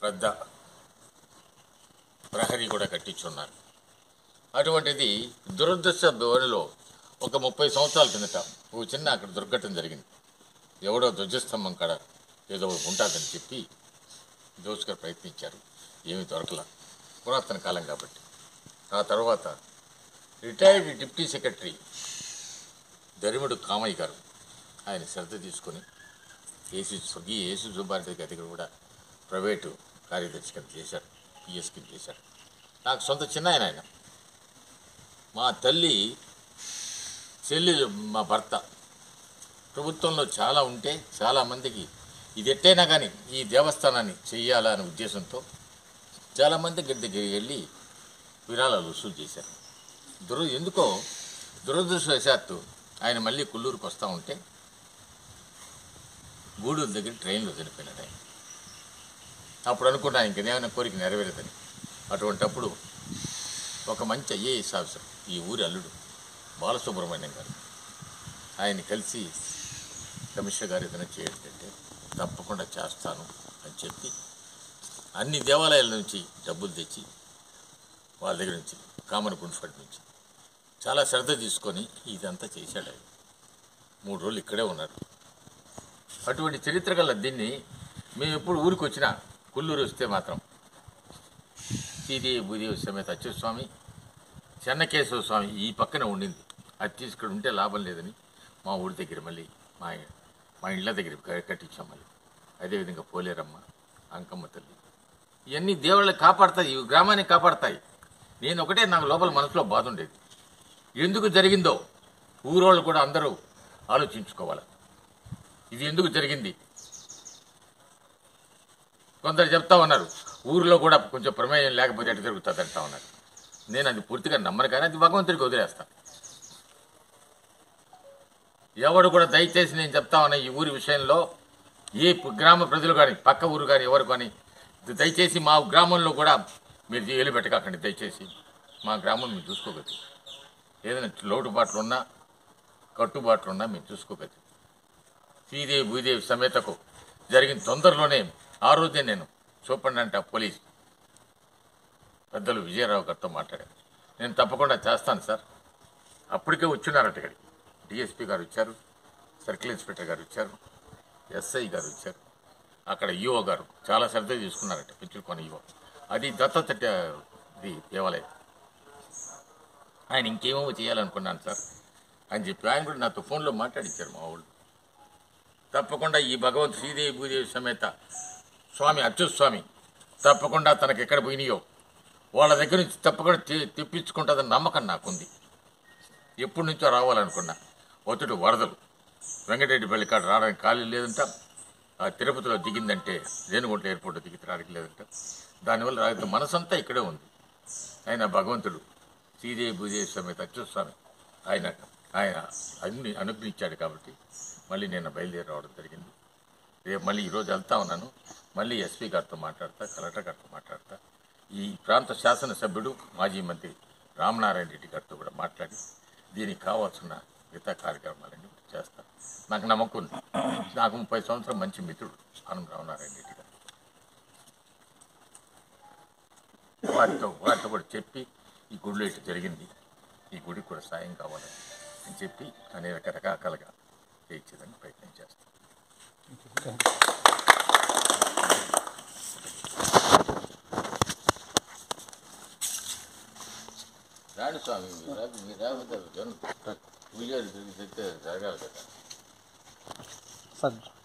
పెద్ద ప్రహరీ కూడా కట్టించున్నారు. అటువంటిది దురదృష్ట ధోరణిలో ఒక 30 సంవత్సరాల కిందట ఓ చిన్న అక్కడ దుర్ఘటన జరిగింది. ఎవడో ధ్వజస్తంభం కాడ ఏదో ఉంటుందని చెప్పి దోచుకొని ప్రయత్నించారు. ఏమీ దొరకల, పురాతన కాలం కాబట్టి. ఆ తర్వాత retired deputy secretary Darimudu Kamayya garu ఆయన శ్రద్ధ తీసుకొని ఏసీ సుబ్బారెడ్డి గారి దగ్గర కూడా ప్రైవేటు కార్యదర్శి కింద చేశాడు, పిఎస్ కింద చేశాడు. నాకు సొంత చిన్న ఆయన. మా తల్లి చెల్లెలు మా భర్త ప్రభుత్వంలో చాలా ఉంటే చాలామందికి ఇది ఎట్టైనా కానీ ఈ దేవస్థానాన్ని చెయ్యాలనే ఉద్దేశంతో చాలామంది దగ్గరికి వెళ్ళి విరాళాలు వసూలు చేశారు. ఎందుకో దురదృష్టవశాత్తు ఆయన మళ్ళీ కొల్లూరుకు వస్తూ ఉంటే గూడూరు దగ్గర ట్రైన్లో చనిపోయినాడు ఆయన. అప్పుడు అనుకున్నా ఇంకేమైనా కోరిక నెరవేరదని. అటువంటప్పుడు ఒక మంచి ఐఏఎస్ ఆఫీసర్, ఈ ఊరి అల్లుడు బాలసుబ్రహ్మణ్యం గారు, ఆయన కలిసి కమిషనర్ గారు ఏదైనా చేయండి, తప్పకుండా చేస్తాను అని చెప్పి అన్ని దేవాలయాల నుంచి డబ్బులు తెచ్చి వాళ్ళ దగ్గర నుంచి కామన్ గుండ్ ఫండ్ నుంచి చాలా శ్రద్ధ తీసుకొని ఇదంతా చేశాడు. ఆయన 3 రోజులు ఇక్కడే ఉన్నారు. అటువంటి చరిత్ర గల దీన్ని మేము ఎప్పుడు ఊరికి వచ్చినా కొల్లూరు వస్తే మాత్రం శ్రీదేవి భూదేవి సమేత అచ్యుతస్వామి, చెన్నకేశవ స్వామి ఈ పక్కన ఉండింది. అది తీసుకుని ఉంటే లాభం లేదని మా ఊరి దగ్గర మళ్ళీ మా ఇళ్ళ దగ్గర కట్టించాం. మళ్ళీ అదేవిధంగా పోలేరమ్మ, అంకమ్మ తల్లి, ఇవన్నీ దేవుళ్ళని కాపాడతాయి, ఈ గ్రామాన్ని కాపాడతాయి. నేను ఒకటే నాకు లోపల మనసులో బాధ ఉండేది, ఎందుకు జరిగిందో ఊరోళ్ళు కూడా అందరూ ఆలోచించుకోవాలి. ఇది ఎందుకు జరిగింది? కొందరు చెప్తా ఉన్నారు ఊరిలో కూడా కొంచెం ప్రమేయం లేకపోతే ఎటు జరుగుతుంది అంటా ఉన్నారు. నేను అది పూర్తిగా నమ్మను, కానీ అది భగవంతుడికి వదిలేస్తాను. ఎవడు కూడా దయచేసి నేను చెప్తా ఉన్నా, ఈ ఊరి విషయంలో ఏ గ్రామ ప్రజలు కానీ పక్క ఊరు కానీ ఎవరు కానీ దయచేసి మా గ్రామంలో కూడా మీరు ఏలు పెట్టకండి. దయచేసి మా గ్రామం మీరు చూసుకోగలరు. ఏదైనా లోటుబాట్లు ఉన్నా కట్టుబాట్లు ఉన్నా మీరు చూసుకోగలరు. శ్రీదేవి భూదేవి సమేతకు జరిగిన తొందరలోనే ఆ రోజే నేను సూపరింటెండెంట్ ఆఫ్ పోలీస్ పెద్దలు విజయరావు గారితో మాట్లాడాను. నేను తప్పకుండా చేస్తాను సార్. అప్పటికే వచ్చున్నారట ఇక్కడికి. డిఎస్పీ గారు వచ్చారు, సర్కిల్ ఇన్స్పెక్టర్ గారు వచ్చారు, ఎస్ఐ గారు వచ్చారు, అక్కడ ఈఓ గారు చాలా శ్రద్ధ తీసుకున్నారట. పెంచుకొని ఈఓ అది దత్తత దేవాలయం. ఆయన ఇంకేమో చేయాలనుకున్నాను సార్ అని చెప్పి ఆయన కూడా నాతో ఫోన్లో మాట్లాడించారు మా వాళ్ళు. తప్పకుండా ఈ భగవంతు శ్రీదేవి భూదేవి సమేత స్వామి అచ్యుతస్వామి తప్పకుండా తనకు ఎక్కడ పోయినాయో వాళ్ళ దగ్గర నుంచి తప్పకుండా తెప్పించుకుంటుందని నమ్మకం నాకుంది. ఎప్పటి నుంచో రావాలనుకున్నా. ఒత్తిడి వరదలు వెంకటరెడ్డి పల్లి కాడ రావడానికి ఖాళీ లేదంట. ఆ తిరుపతిలో దిగిందంటే రేణుగుంట ఎయిర్పోర్ట్ దిగి రావడానికి లేదంట. దానివల్ల రాజు మనసంతా ఇక్కడే ఉంది. ఆయన భగవంతుడు శ్రీదేవి భూదేవి సమేత అచ్యుతస్వామి ఆయన అన్ని అనుగ్రహించాడు కాబట్టి మళ్ళీ నేను బయలుదేరి రావడం జరిగింది. రేపు మళ్ళీ ఈరోజు వెళ్తా ఉన్నాను. మళ్ళీ ఎస్పీ గారితో మాట్లాడతా, కలెక్టర్ గారితో మాట్లాడతా, ఈ ప్రాంత శాసనసభ్యుడు మాజీ మంత్రి రామనారాయణ రెడ్డి గారితో కూడా మాట్లాడి దీనికి కావాల్సిన మిగతా కార్యక్రమాలన్నీ చేస్తాను. నాకు నమ్మకం ఉంది. నాకు 30 సంవత్సరం మంచి మిత్రుడు ఆనం రామనారాయణ రెడ్డి గారు. వారితో కూడా చెప్పి ఈ గుడిలో ఇటు జరిగింది, ఈ గుడికి కూడా సాయం కావాలని అని చెప్పి అనేక రకరకాలుగా చేయించేదానికి ప్రయత్నం చేస్తాను. రాణి స్వామి మీరు రాకపోతే వీళ్ళు జరగాలి కదా.